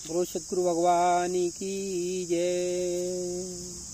बोलो सद्गुरु भगवान की जय।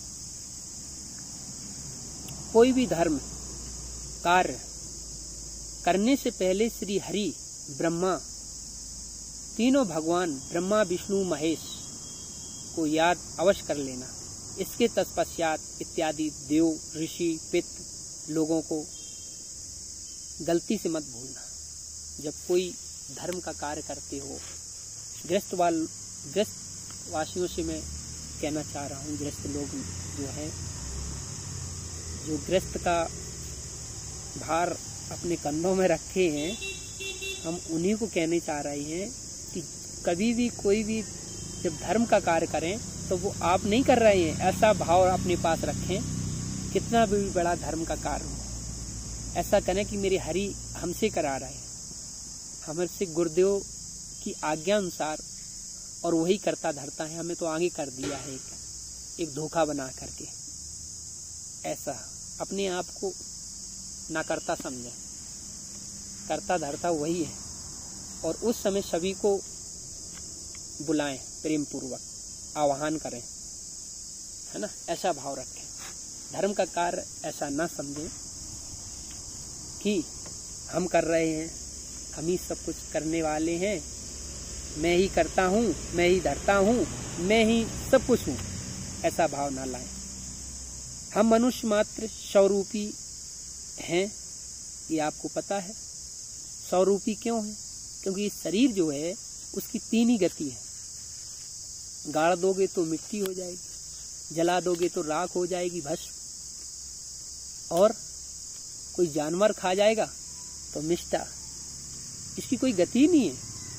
कोई भी धर्म कार्य करने से पहले श्री हरि ब्रह्मा तीनों भगवान ब्रह्मा विष्णु महेश को याद अवश्य कर लेना। इसके तत्पश्चात इत्यादि देव ऋषि पितृ लोगों को गलती से मत भूलना। जब कोई धर्म का कार्य करते हो, गृहस्थ वासियों से मैं कहना चाह रहा हूँ, गृहस्थ लोग जो हैं, जो गृहस्थ का भार अपने कंधों में रखे हैं, हम उन्हीं को कहने चाह रहे हैं कि कभी भी कोई भी जब धर्म का कार्य करें तो वो आप नहीं कर रहे हैं, ऐसा भाव अपने पास रखें। कितना भी बड़ा धर्म का कार्य हो, ऐसा करें कि मेरे हरि हमसे करा रहे हैं, हमसे गुरुदेव की आज्ञा अनुसार, और वही करता धरता है। हमें तो आगे कर दिया है एक धोखा बना करके। ऐसा अपने आप को ना करता समझे, करता धरता वही है। और उस समय सभी को बुलाएं, प्रेम पूर्वक आह्वान करें, है ना, ऐसा भाव रखें। धर्म का कार्य ऐसा ना समझें कि हम कर रहे हैं, हम ही सब कुछ करने वाले हैं, मैं ही करता हूँ, मैं ही धरता हूँ, मैं ही सब कुछ हूँ, ऐसा भाव ना लाएं। हम मनुष्य मात्र स्वरूपी हैं, ये आपको पता है। स्वरूपी क्यों है? क्योंकि ये शरीर जो है उसकी तीन ही गति है। गाड़ दोगे तो मिट्टी हो जाएगी, जला दोगे तो राख हो जाएगी, भस्म, और कोई जानवर खा जाएगा तो मिष्टा। इसकी कोई गति नहीं है।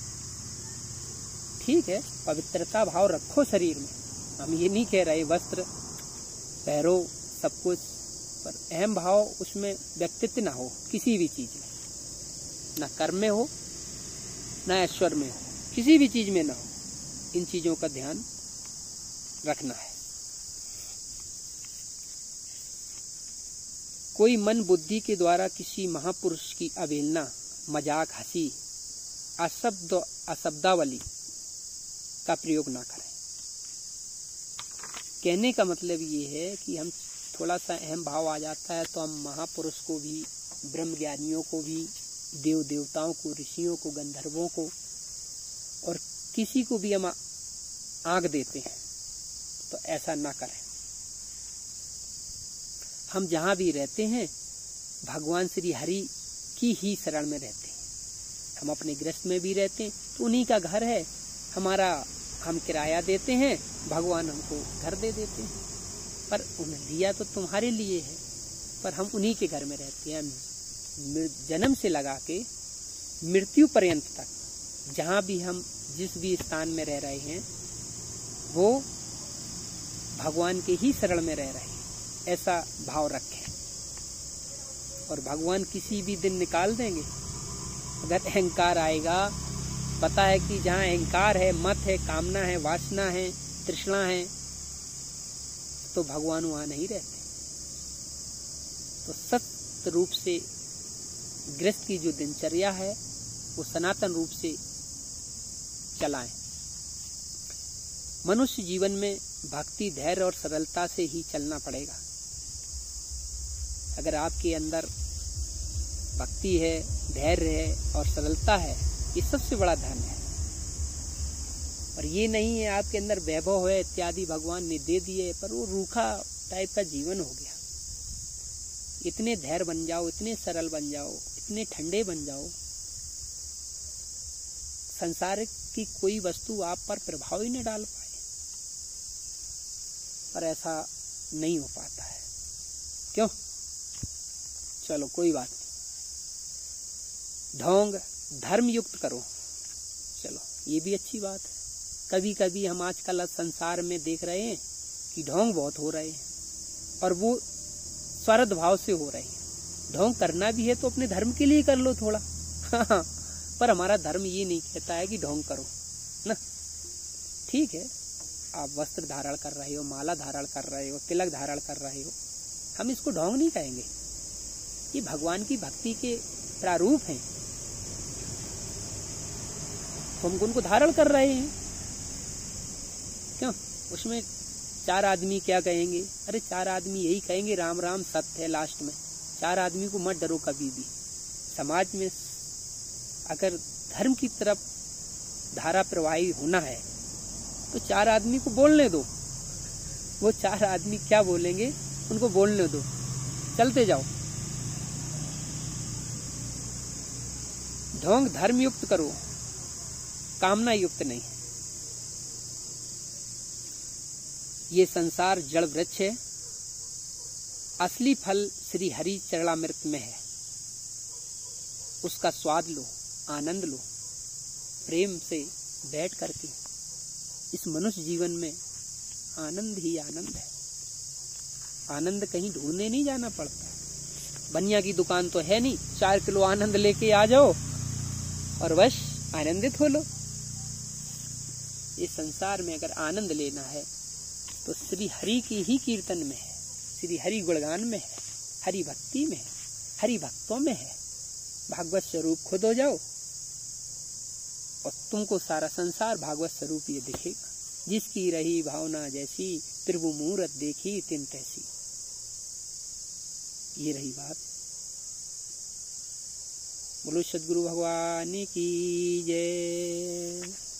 ठीक है, पवित्रता भाव रखो शरीर में। हम ये नहीं कह रहे वस्त्र पहरो सब कुछ, पर अहम भाव उसमें व्यक्तित्व ना हो किसी भी चीज में, ना कर्म में हो ना ऐश्वर्य में हो, किसी भी चीज में ना हो। इन चीजों का ध्यान रखना है। कोई मन बुद्धि के द्वारा किसी महापुरुष की अवहेलना, मजाक, हंसी, अशब्दावली का प्रयोग ना करें। कहने का मतलब ये है कि हम थोड़ा सा अहम भाव आ जाता है तो हम महापुरुष को भी, ब्रह्म ज्ञानियों को भी, देव देवताओं को, ऋषियों को, गंधर्वों को और किसी को भी हम आंक देते हैं। तो ऐसा ना करें। हम जहां भी रहते हैं भगवान श्री हरि की ही शरण में रहते हैं। हम अपने गृहस्थ में भी रहते हैं तो उन्हीं का घर है हमारा, हम किराया देते हैं, भगवान हमको घर दे देते हैं। पर उन्हें दिया तो तुम्हारे लिए है, पर हम उन्हीं के घर में रहते हैं। जन्म से लगा के मृत्यु पर्यंत तक जहां भी हम जिस भी स्थान में रह रहे हैं वो भगवान के ही शरण में रह रहे हैं, ऐसा भाव रखें। और भगवान किसी भी दिन निकाल देंगे। अगर अहंकार आएगा, पता है कि जहाँ अहंकार है, मत है, कामना है, वासना है, तृष्णा है, तो भगवान वहां नहीं रहते। तो सत्य रूप से गृहस्थ की जो दिनचर्या है वो सनातन रूप से चलाएं। मनुष्य जीवन में भक्ति, धैर्य और सरलता से ही चलना पड़ेगा। अगर आपके अंदर भक्ति है, धैर्य है और सरलता है, ये सबसे बड़ा धन है। और ये नहीं है आपके अंदर वैभव है इत्यादि भगवान ने दे दिए पर वो रूखा टाइप का जीवन हो गया। इतने धैर्य बन जाओ, इतने सरल बन जाओ, इतने ठंडे बन जाओ, संसार की कोई वस्तु आप पर प्रभाव ही न डाल पाए। पर ऐसा नहीं हो पाता है। क्यों? चलो कोई बात नहीं। ढोंग धर्म युक्त करो, चलो ये भी अच्छी बात है। कभी कभी हम आजकल संसार में देख रहे हैं कि ढोंग बहुत हो रहे हैं और वो स्वार्थ भाव से हो रहे हैं। ढोंग करना भी है तो अपने धर्म के लिए कर लो थोड़ा। पर हमारा धर्म ये नहीं कहता है कि ढोंग करो ना। ठीक है, आप वस्त्र धारण कर रहे हो, माला धारण कर रहे हो, तिलक धारण कर रहे हो, हम इसको ढोंग नहीं कहेंगे। ये भगवान की भक्ति के प्रारूप हैं। हम उनको धारण कर रहे हैं, क्यों? उसमें 4 आदमी क्या कहेंगे? अरे 4 आदमी यही कहेंगे राम राम सत्य है लास्ट में। 4 आदमी को मत डरो कभी भी। समाज में अगर धर्म की तरफ धारा प्रवाही होना है तो 4 आदमी को बोलने दो। वो 4 आदमी क्या बोलेंगे उनको बोलने दो, चलते जाओ। ढोंग धर्म युक्त करो, कामना युक्त नहीं। ये संसार जड़ वृक्ष है, असली फल श्री हरि चरणामृत में है। उसका स्वाद लो, आनंद लो, प्रेम से बैठ करके। इस मनुष्य जीवन में आनंद ही आनंद है। आनंद कहीं ढूंढने नहीं जाना पड़ता। बनिया की दुकान तो है नहीं, 4 किलो आनंद लेके आ जाओ और बस आनंदित हो लो। इस संसार में अगर आनंद लेना है तो श्री हरि की ही कीर्तन में है, श्री हरि गुणगान में है, हरि भक्ति में है, हरि भक्तों में है। भागवत स्वरूप खुद हो जाओ और तुमको सारा संसार भागवत स्वरूप ये दिखेगा। जिसकी रही भावना जैसी, प्रभु मूरत देखी तिन तैसी। ये रही बात। बोलो सद्गुरु भगवान की जय।